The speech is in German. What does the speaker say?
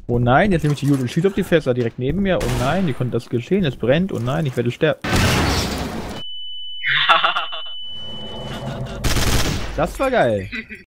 Oh nein, jetzt nehme ich die Jute und schieße auf die Fässer direkt neben mir. Oh nein, wie konnte das geschehen? Es brennt. Oh nein, ich werde sterben. Das war geil.